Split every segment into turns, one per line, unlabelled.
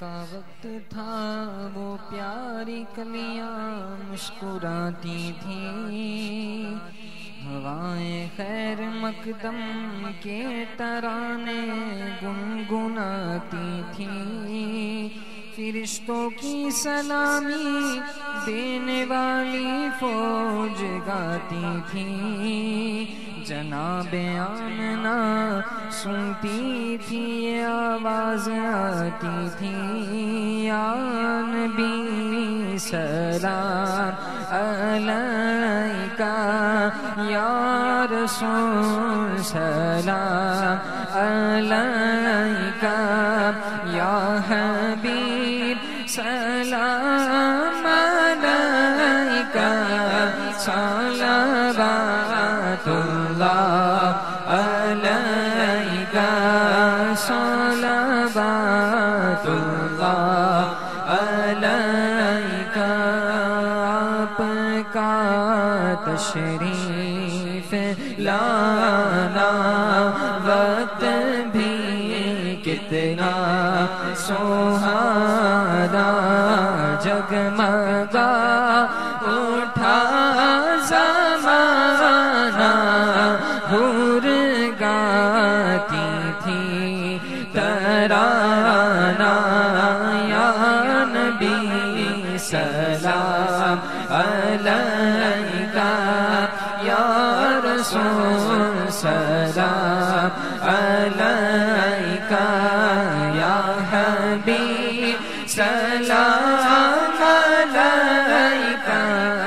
کا وقت تھا وہ پیاری کلیاں مسکراتی تھیں، ہوائیں خیر مقدم کے ترانے گنگناتی تھیں، فرشتوں کی سلامی دینے والی فوج گاتی تھی، جناب آمنہ سنتی تھی یہ آواز آتی تھی، یا نبی سلام علیکہ، یا رسول سلام علیکہ، یا حبیب سلام علیکہ، صلوات اللہ علیکہ، صلوات اللہ علیکہ۔ آپ کا تشریف لانا وقت بھی کتنا سہانا، جگمگا اٹھا زمانہ، حور گاتی تھی ترانہ، یا نبی سلام علیکہ، یا رسول سلام علیکہ، یا حبیب سلام علیکہ،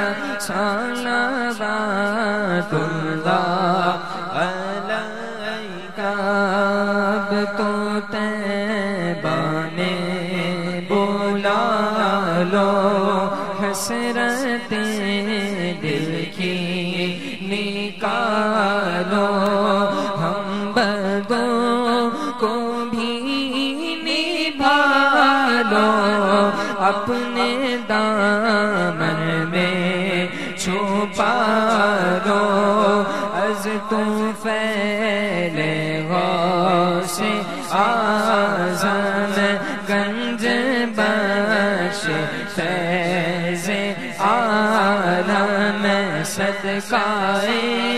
صلوات اللہ علیکہ۔ اب تو طیبہ میں بلا لو حسرتیں دل کی نکالو، ہم بدوں کو بھی نبھالو، اپنے دامن میں چھپا لو، از تم فیل غوث اعظم گنج بخش فیض عالم، صدقہ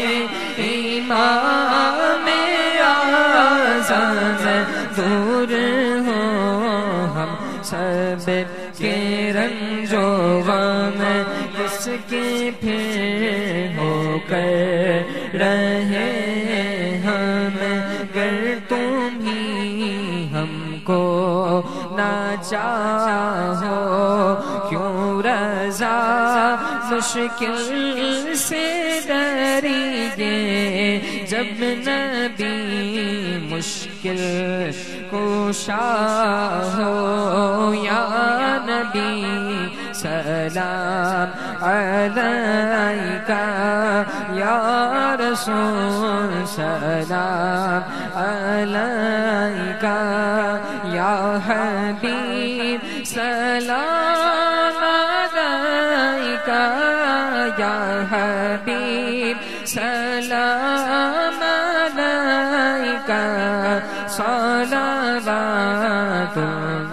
امام اعظم، دور ہو ہم سب کے رنج و غم، کس کے پھر ہو کر رہے ہم، گر تم ہی ہم کو نہ چاہو، کیوں رضا مشکل سے ڈریے، جب نبی مشکل کشا ہو، یا نبی سلام علیکہ، یا رسول سلام علیکہ، یا حبیب سلام علیکہ، یا حبیب سلام علیکہ، صلوات